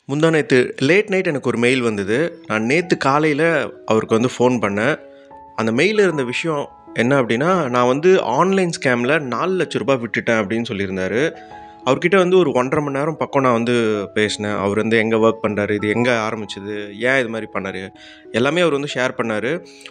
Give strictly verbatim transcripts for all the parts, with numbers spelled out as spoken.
முந்தா நேத்து late night எனக்கு ஒரு மெயில் வந்தது. நான் நேத்து காலையில அவருக்கு வந்து ஃபோன் பண்ணேன். அந்த மெயில்ல இருந்த விஷயம் என்ன அப்டின்னா, நான் வந்து ஆன்லைன் ஸ்கேம்ல நாலு லட்சம் ரூபாய் விட்டுட்டேன் அப்டின்னு சொல்லியிருந்தாரு. அவர்கிட்ட வந்து ஒரு ஒன்றரை மணி நேரம் பக்கம் நான் வந்து பேசினேன். அவர் வந்து எங்க வொர்க் பண்றாரு, இது எங்க ஆரம்பிச்சது, ஏன் இது மாரி பண்ணாரு, எல்லாமே அவர் வந்து ஷேர் பண்ணாரு.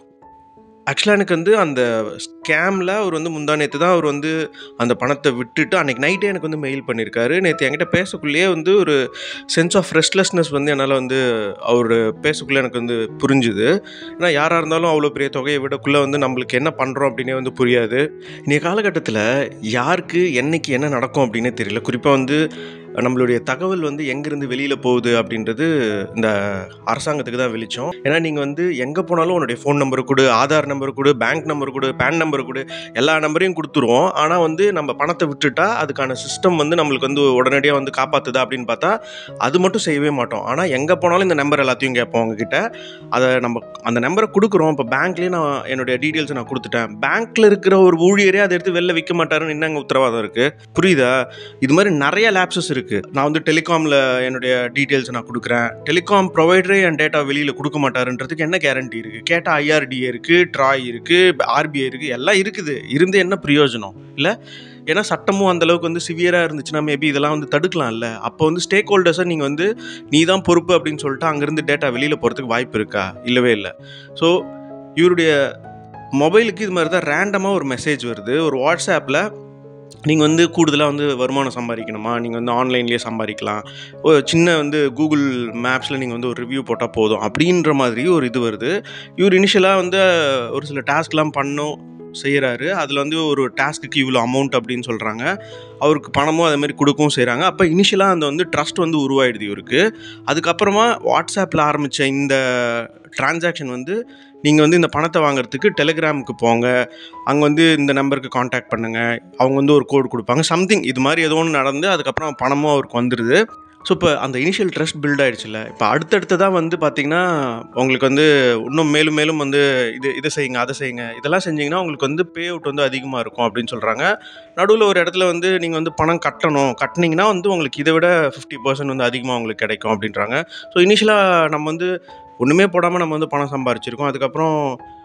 ஆக்சுவலா எனக்கு வந்து அந்த ஸ்கேம்ல அவர் வந்து முந்தா நேத்து தான் அவர் வந்து அந்த பணத்த விட்டுட்டு அன்னைக்கு நைட்டே எனக்கு வந்து மெயில் பண்ணியிருக்காரு. நேத்து என்கிட்ட பேசக்குள்ளேயே வந்து ஒரு சென்ஸ் ஆஃப் ரெஸ்ட்லெஸ்னஸ் வந்து என்னால வந்து அவரு பேசக்குள்ள எனக்கு வந்து புரிஞ்சுது. ஏன்னா யாரா இருந்தாலும் அவ்வளோ பெரிய தொகையை விடக்குள்ள வந்து நம்மளுக்கு என்ன பண்றோம் அப்படின்னே வந்து புரியாது. இன்றைய காலகட்டத்தில் யாருக்கு என்னைக்கு என்ன நடக்கும் அப்படின்னே தெரியல. குறிப்பாக வந்து நம்மளுடைய தகவல் வந்து எங்கேருந்து வெளியில் போகுது அப்படின்றது இந்த அரசாங்கத்துக்கு தான் வெளிச்சம். ஏன்னா நீங்கள் வந்து எங்கே போனாலும் உன்னுடைய ஃபோன் நம்பரு கொடு, ஆதார் நம்பர் கொடு, பேங்க் நம்பர் கொடு, பேன் நம்பர் கொடு, எல்லா நம்பரையும் கொடுத்துருவோம். ஆனால் வந்து நம்ம பணத்தை விட்டுட்டா அதுக்கான சிஸ்டம் வந்து நம்மளுக்கு வந்து உடனடியாக வந்து காப்பாற்றுதா அப்படின்னு பார்த்தா அது மட்டும் செய்யவே மாட்டோம். ஆனால் எங்கே போனாலும் இந்த நம்பர் எல்லாத்தையும் கேட்போம் அவங்கக்கிட்ட. அதை நம்ம அந்த நம்பரை கொடுக்குறோம். இப்போ பேங்க்லேயே நான் என்னுடைய டீட்டெயில்ஸை நான் கொடுத்துட்டேன். பேங்க்கில் இருக்கிற ஒரு ஊழியரே அதை எடுத்து வெளில விற்க மாட்டாருன்னு என்னங்க உத்தரவாதம் இருக்குது? புரியுதா? இது மாதிரி நிறைய லேப்ஸஸ் இருக்குது. நான் வந்து டெலிகாமில் என்னுடைய டீட்டெயில்ஸை நான் கொடுக்குறேன். டெலிகாம் ப்ரொவைடரே என் டேட்டா வெளியில் கொடுக்க மாட்டாருன்றதுக்கு என்ன கேரண்டி இருக்குது? கேட்டால் ஐஆர்டிஏ இருக்குது, ட்ராய் இருக்குது, ஆர்பிஐ இருக்குது, எல்லாம் இருக்குது. இருந்து என்ன பிரயோஜனம் இல்லை? ஏன்னா சட்டமும் அந்தளவுக்கு வந்து சிவியராக இருந்துச்சுன்னா மேபி இதெல்லாம் வந்து தடுக்கலாம்ல. அப்போ வந்து ஸ்டேக் ஹோல்டர்ஸை நீங்கள் வந்து நீ தான் பொறுப்பு அப்படின்னு சொல்லிட்டு அங்கேருந்து டேட்டா வெளியில் போகிறதுக்கு வாய்ப்பு இருக்கா? இல்லவே இல்லை. ஸோ இவருடைய மொபைலுக்கு இது மாதிரி தான் ரேண்டமாக ஒரு மெசேஜ் வருது. ஒரு வாட்ஸ்ஆப்பில் நீங்கள் வந்து கூடுதலாக வந்து வருமானம் சம்பாதிக்கணுமா, நீங்கள் வந்து ஆன்லைன்லேயே சம்பாதிக்கலாம், ஒரு சின்ன வந்து கூகுள் மேப்ஸில் நீங்கள் வந்து ஒரு ரிவ்யூ போட்டால் போதும் அப்படின்ற மாதிரி ஒரு இது வருது. இவர் இனிஷியலாக வந்து ஒரு சில டாஸ்க்லாம் பண்ணும் செய்கிறாரு. அதில் வந்து ஒரு டாஸ்க்குக்கு இவ்வளோ அமௌண்ட் அப்படின்னு சொல்கிறாங்க. அவருக்கு பணமும் அதே மாதிரி கொடுக்கவும் செய்கிறாங்க. அப்போ இனிஷியலாக அந்த வந்து ட்ரஸ்ட் வந்து உருவாயிடுது இவருக்கு. அதுக்கப்புறமா வாட்ஸ்ஆப்பில் ஆரம்பித்த இந்த டிரான்சாக்ஷன் வந்து நீங்கள் வந்து இந்த பணத்தை வாங்குறதுக்கு டெலிகிராமுக்கு போங்க, அங்கே வந்து இந்த நம்பருக்கு காண்டாக்ட் பண்ணுங்கள், அவங்க வந்து ஒரு கோடு கொடுப்பாங்க, சம்திங் இது மாதிரி ஏதோ ஒன்று நடந்து அதுக்கப்புறம் பணமும் அவருக்கு வந்துடுது. ஸோ இப்போ அந்த இனிஷியல் ட்ரஸ்ட் பில்ட் ஆகிடுச்சுல்ல. இப்போ அடுத்தடுத்ததாக வந்து பார்த்திங்கன்னா உங்களுக்கு வந்து இன்னும் மேலும் மேலும் வந்து இது இதை செய்யுங்க, அதை செய்யுங்க, இதெல்லாம் செஞ்சிங்கன்னா உங்களுக்கு வந்து பே அவுட் வந்து அதிகமாக இருக்கும் அப்படின்னு சொல்கிறாங்க. நடுவில் ஒரு இடத்துல வந்து நீங்கள் வந்து பணம் கட்டணும், கட்டினீங்கன்னா வந்து உங்களுக்கு இதை விட ஃபிஃப்டி பர்சன்ட் வந்து அதிகமாக உங்களுக்கு கிடைக்கும் அப்படின்றாங்க. ஸோ இனிஷியலாக நம்ம வந்து ஒன்றுமே போடாமல் நம்ம வந்து பணம் சம்பாரிச்சிருக்கோம். அதுக்கப்புறம்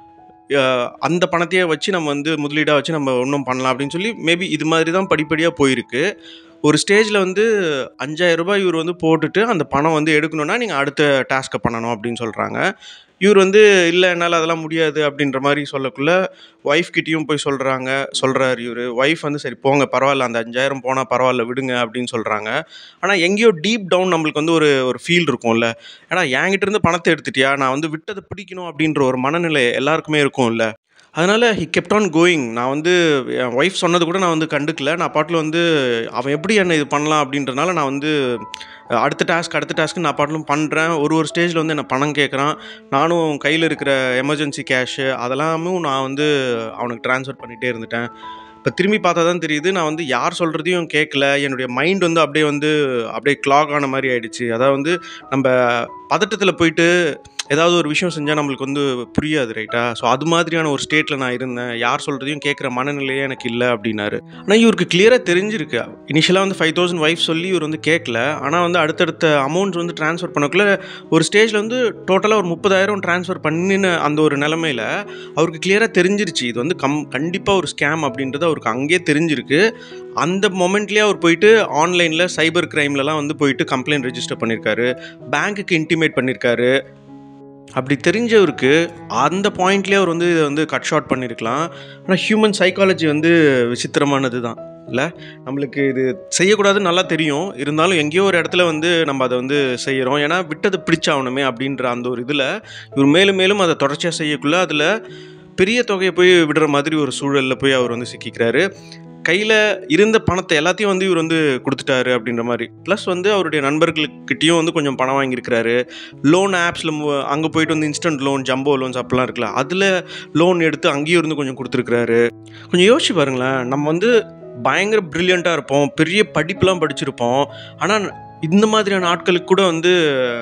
அந்த பணத்தையே வச்சு நம்ம வந்து முதலீடாக வச்சு நம்ம ஒன்றும் பண்ணலாம் அப்படின்னு சொல்லி மேபி இது மாதிரி தான் படிப்படியாக போயிருக்கு. ஒரு ஸ்டேஜில் வந்து அஞ்சாயிரம் ரூபாய் இவர் வந்து போட்டுட்டு அந்த பணம் வந்து எடுக்கணுன்னா நீங்கள் அடுத்த டாஸ்க்கை பண்ணணும் அப்படின்னு சொல்கிறாங்க. இவர் வந்து இல்லை என்னால் அதெல்லாம் முடியாது அப்படின்ற மாதிரி சொல்லக்குள்ள ஒய்ஃப் கிட்டேயும் போய் சொல்கிறாங்க சொல்கிறார் இவர். ஒய்ஃப் வந்து சரி போங்க பரவாயில்ல, அந்த அஞ்சாயிரம் போனால் பரவாயில்ல விடுங்க அப்படின்னு சொல்கிறாங்க. ஆனால் எங்கேயோ டீப் டவுன் நம்மளுக்கு வந்து ஒரு ஒரு ஃபீல் இருக்கும்ல, ஏன்னா என்கிட்ட இருந்து பணத்தை எடுத்துட்டியா, நான் வந்து விட்டதை பிடிக்கணும் அப்படின்ற ஒரு மனநிலை எல்லாருக்குமே இருக்கும்ல. அதனால் ஹி கெப்ட் ஆன் கோயிங். நான் வந்து என் ஒய்ஃப் சொன்னது கூட நான் வந்து கண்டுக்கல. நான் பாட்டில் வந்து அவன் எப்படி என்ன இது பண்ணலாம் அப்படின்றனால நான் வந்து அடுத்த டாஸ்க் அடுத்த டாஸ்க்கு நான் பாட்டிலும் பண்ணுறேன். ஒரு ஒரு ஸ்டேஜில் வந்து என்னை பணம் கேட்குறான். நானும் கையில் இருக்கிற எமர்ஜென்சி கேஷு அதெல்லாமும் நான் வந்து அவனுக்கு ட்ரான்ஸ்ஃபர் பண்ணிகிட்டே இருந்துட்டேன். இப்போ திரும்பி பார்த்தா தான் தெரியுது, நான் வந்து யார் சொல்கிறதையும் கேட்கல. என்னுடைய மைண்ட் வந்து அப்படியே வந்து அப்படியே கிளாக் ஆன மாதிரி ஆகிடுச்சு. அதாவது வந்து நம்ம பதட்டத்தில் போயிட்டு ஏதாவது ஒரு விஷயம் செஞ்சால் நம்மளுக்கு வந்து புரியாது, ரைட்டா? ஸோ அது மாதிரியான ஒரு ஸ்டேட்டில் நான் இருந்தேன். யார் சொல்கிறதையும் கேட்குற மனநிலையே எனக்கு இல்லை அப்படின்னாரு. ஆனால் இவருக்கு கிளியராக தெரிஞ்சிருக்கு. இனிஷியலாக வந்து ஃபைவ் தௌசண்ட் ஒய்ஃப் சொல்லி இவர் வந்து கேட்கல. ஆனால் வந்து அடுத்தடுத்த அமௌண்ட்ஸ் வந்து ட்ரான்ஸ்ஃபர் பண்ணக்குள்ள ஒரு ஸ்டேஜில் வந்து டோட்டலாக ஒரு முப்பதாயிரம் ட்ரான்ஸ்ஃபர் பண்ணின அந்த ஒரு நிலமையில் அவருக்கு கிளியராக தெரிஞ்சிருச்சு இது வந்து கம் கண்டிப்பாக ஒரு ஸ்கேம் அப்படின்றது அவருக்கு அங்கேயே தெரிஞ்சிருக்கு. அந்த மொமெண்ட்லேயே அவர் போயிட்டு ஆன்லைனில் சைபர் கிரைம்லலாம் வந்து போயிட்டு கம்ப்ளைண்ட் ரெஜிஸ்டர் பண்ணியிருக்காரு, பேங்க்குக்கு இன்டிமேட் பண்ணியிருக்காரு. அப்படி தெரிஞ்சவருக்கு அந்த பாயிண்ட்லேயே அவர் வந்து இதை வந்து கட் ஷார்ட் பண்ணியிருக்கலாம். ஆனால் ஹியூமன் சைக்காலஜி வந்து விசித்திரமானது தான் இல்லை? நம்மளுக்கு இது செய்யக்கூடாதுன்னு நல்லா தெரியும், இருந்தாலும் எங்கேயோ ஒரு இடத்துல வந்து நம்ம அதை வந்து செய்கிறோம். ஏன்னா விட்டதை பிடிச்சாகணுமே அப்படின்ற அந்த ஒரு இதில் இவர் மேலும் மேலும் அதை தொடர்ச்சியாக செய்யக்குள்ள அதில் பெரிய தொகையை போய் விடுற மாதிரி ஒரு சூழலில் போய் அவர் வந்து சிக்கிக்கிறாரு. கையில் இருந்த பணத்தை எல்லாத்தையும் வந்து இவர் வந்து கொடுத்துட்டாரு அப்படின்ற மாதிரி. ப்ளஸ் வந்து அவருடைய நண்பர்களுக்கிட்டையும் வந்து கொஞ்சம் பணம் வாங்கியிருக்கிறாரு. லோன் ஆப்ஸில் அங்கே போயிட்டு வந்து இன்ஸ்டன்ட் லோன், ஜம்போ லோன்ஸ் அப்படிலாம் இருக்குல்ல, அதில் லோன் எடுத்து அங்கேயும் இருந்து கொஞ்சம் கொடுத்துருக்குறாரு. கொஞ்சம் யோசிச்சு பாருங்களேன், நம்ம வந்து பயங்கர ப்ரில்லியண்ட்டாக இருப்போம், பெரிய படிப்புலாம் படிச்சிருப்போம், ஆனால் இந்த மாதிரியான ஆட்களுக்கு கூட வந்து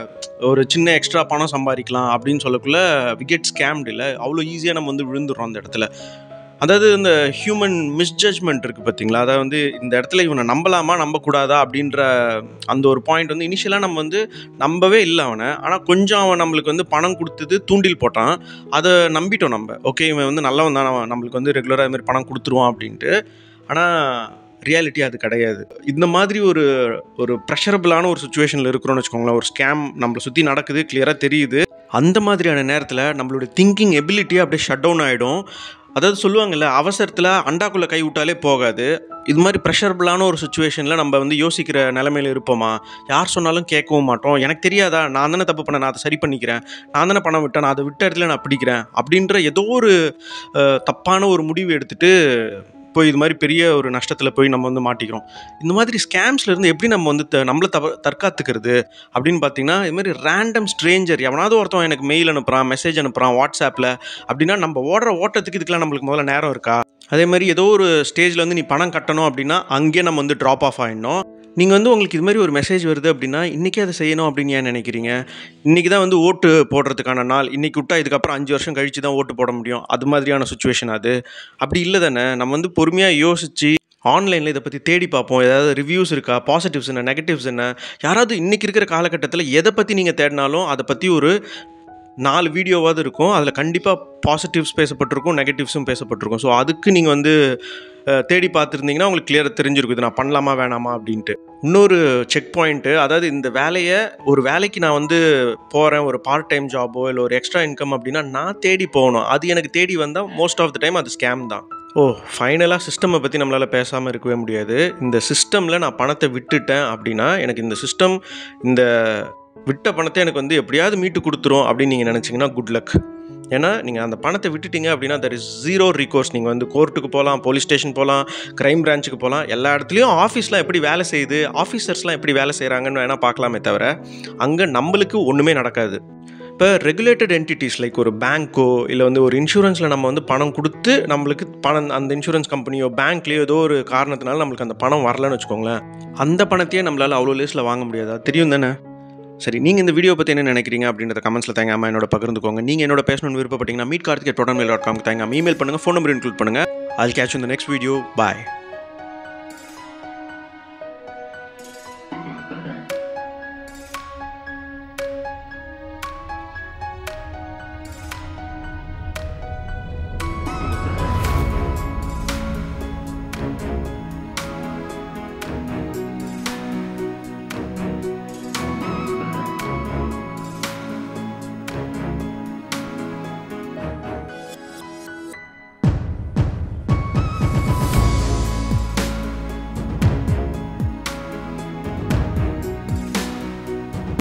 ஒரு சின்ன எக்ஸ்ட்ரா பணம் சம்பாதிக்கலாம் அப்படின்னு சொல்லக்குள்ள வி கெட் ஸ்கேம்டு இல்லை? அவ்வளோ ஈஸியாக நம்ம வந்து விழுந்துடுறோம் அந்த இடத்துல. அதாவது இந்த ஹியூமன் மிஸ்ஜட்ஜ்மெண்ட் இருக்குது பார்த்தீங்களா, அதாவது வந்து இந்த இடத்துல இவனை நம்பலாமா நம்பக்கூடாதா அப்படின்ற அந்த ஒரு பாயிண்ட் வந்து இனிஷியலாக நம்ம வந்து நம்பவே இல்லை அவனை. ஆனால் கொஞ்சம் அவன் நம்மளுக்கு வந்து பணம் கொடுத்தது தூண்டில் போட்டான், அதை நம்பிட்டோம் நம்ம. ஓகே, இவன் வந்து நல்லவன் தான், அவன் நம்மளுக்கு வந்து ரெகுலராக இது மாதிரி பணம் கொடுத்துருவான் அப்படின்ட்டு. ஆனால் ரியாலிட்டி அது கிடையாது. இந்த மாதிரி ஒரு ஒரு ப்ரெஷரபிளான ஒரு சுச்சுவேஷனில் இருக்கிறோன்னு வச்சுக்கோங்களேன். ஒரு ஸ்கேம் நம்மளை சுற்றி நடக்குது, கிளியராக தெரியுது. அந்த மாதிரியான நேரத்தில் நம்மளுடைய திங்கிங் எபிலிட்டியே அப்படியே ஷட் டவுன் ஆகிடும். அதாவது சொல்லுவாங்கள்ல, அவசரத்தில் அண்டாக்குள்ளே கை விட்டாலே போகாது. இது மாதிரி ப்ரெஷரபிளான ஒரு சுச்சுவேஷனில் நம்ம வந்து யோசிக்கிற நிலைமையில் இருப்போமா? யார் சொன்னாலும் கேட்கவும் மாட்டோம். எனக்கு தெரியாதா, நான் தானே தப்பு பண்ணேன், நான் அதை சரி பண்ணிக்கிறேன், நான் தானே பணம் விட்டேன், நான் அதை விட்ட இடத்துல நான் பிடிக்கிறேன் அப்படின்ற ஏதோ ஒரு தப்பான ஒரு முடிவு எடுத்துகிட்டு போய் இது மாதிரி பெரிய ஒரு நஷ்டத்தில் போய் நம்ம வந்து மாட்டிக்கிறோம். இந்த மாதிரி ஸ்கேம்ஸ்லேருந்து எப்படி நம்ம வந்து த நம்மளை தவ தற்காத்துக்கிறது அப்படின்னு பார்த்தீங்கன்னா, இது மாதிரி ரேண்டம் ஸ்ட்ரேஞ்சர் எவனாவது ஒருத்தன் எனக்கு மெயில் அனுப்புகிறான், மெசேஜ் அனுப்புகிறான் வாட்ஸ்அப்பில் அப்படின்னா, நம்ம ஓடுற ஓட்டத்துக்கு இதுக்கெல்லாம் நம்மளுக்கு முதல்ல நேரம் இருக்கா? அதே மாதிரி ஏதோ ஒரு ஸ்டேஜில் வந்து நீ பணம் கட்டணும் அப்படின்னா அங்கேயே நம்ம வந்து ட்ராப் ஆஃப் ஆகிடணும். நீங்கள் வந்து உங்களுக்கு இது மாதிரி ஒரு மெசேஜ் வருது அப்படின்னா இன்றைக்கே அதை செய்யணும் அப்படின்னு ஏன் நினைக்கிறீங்க? இன்றைக்கி தான் வந்து ஓட்டு போடுறதுக்கான நாள், இன்றைக்கி விட்டால் இதுக்கப்புறம் அஞ்சு வருஷம் கழித்து தான் ஓட்டு போட முடியும், அது மாதிரியான சுச்சுவேஷன் அது. அப்படி இல்லை தானே. நம்ம வந்து பொறுமையாக யோசித்து ஆன்லைனில் இதை பற்றி தேடி பார்ப்போம். ஏதாவது ரிவ்யூஸ் இருக்கா, பாசிட்டிவ்ஸ் என்ன, நெகட்டிவ்ஸ் என்ன. யாராவது இன்றைக்கி இருக்கிற காலகட்டத்தில் எதை பற்றி நீங்கள் தேடினாலும் அதை பற்றி ஒரு நாலு வீடியோவாவது இருக்கும். அதில் கண்டிப்பாக பாசிட்டிவ்ஸ் பேசப்பட்டிருக்கும், நெகட்டிவ்ஸும் பேசப்பட்டிருக்கும். ஸோ அதுக்கு நீங்கள் வந்து தேடி பார்த்துருந்தீங்கன்னா உங்களுக்கு கிளியராக தெரிஞ்சிருக்கும் இது நான் பண்ணலாமா வேணாமா அப்படின்ட்டு. இன்னொரு செக் பாயிண்ட்டு, அதாவது இந்த வேலையை ஒரு வேலைக்கு நான் வந்து போகிறேன், ஒரு பார்ட் டைம் ஜாபோ இல்லை ஒரு எக்ஸ்ட்ரா இன்கம் அப்படின்னா நான் தேடி போகணும். அது எனக்கு தேடி வந்தால் மோஸ்ட் ஆஃப் த டைம் அது ஸ்கேம் தான். ஓ ஃபைனலாக சிஸ்டமை பற்றி நம்மளால் பேசாமல் இருக்கவே முடியாது. இந்த சிஸ்டமில் நான் பணத்தை விட்டுட்டேன் அப்படின்னா எனக்கு இந்த சிஸ்டம் இந்த விட்ட பணத்தை எனக்கு வந்து எப்படியாவது மீட்டு கொடுத்துரும் அப்படின்னு நீங்கள் நினச்சிங்கன்னா குட் லக். ஏன்னா நீங்கள் அந்த பணத்தை விட்டுட்டீங்க அப்படின்னா தர் இஸ் ஜீரோ ரிகோர்ஸ். நீங்கள் வந்து கோர்ட்டுக்கு போகலாம், போலீஸ் ஸ்டேஷன் போகலாம், க்ரைம் பிரான்ச்சுக்கு போகலாம். எல்லா இடத்துலையும் ஆஃபீஸ்லாம் எப்படி வேலை செய்யுது, ஆஃபீஸர்ஸ்லாம் எப்படி வேலை செய்கிறாங்கன்னு வேணால் பார்க்கலாமே தவிர அங்கே நம்மளுக்கு ஒன்றுமே நடக்காது. இப்போ ரெகுலேட்டட் என்டிட்டிஸ் லைக் ஒரு பேங்க்கோ இல்லை வந்து ஒரு இன்சூரன்ஸில் நம்ம வந்து பணம் கொடுத்து நம்மளுக்கு பணம் அந்த இன்சூரன்ஸ் கம்பெனியோ பேங்க்லேயோ ஏதோ ஒரு காரணத்தினால நம்மளுக்கு அந்த பணம் வரலன்னு வச்சுக்கோங்களேன், அந்த பணத்தையே நம்மளால் அவ்வளோ லேஸில் வாங்க முடியாது. தெரியும் தானே? சரி, நீங்கள் இந்த வீடியோ பற்றி என்ன நினைக்கிறீங்க அப்படின்றத கமெண்ட்ஸில் தேங்காமல் என்னோட பகிர்ந்துக்கோங்க. நீங்கள் என்னோட பேசணும்னு விருப்பப்பட்டீங்கன்னா meet Karthik at dot mail dot com தேங்காமல் இமெயில் பண்ணுங்கள், ஃபோன் நம்பர் இன்க்ளூட் பண்ணுங்கள். I'll catch you in the next video. Bye.